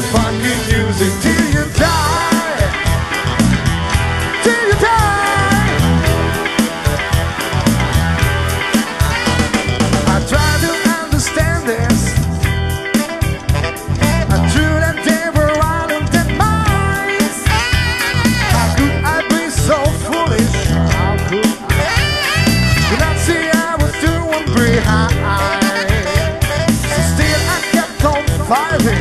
the funky music till you die. Till you die. I try to understand this. I true that they were out of their minds. How could I be so foolish? How could I not see I was doing behind? So still I kept on fighting.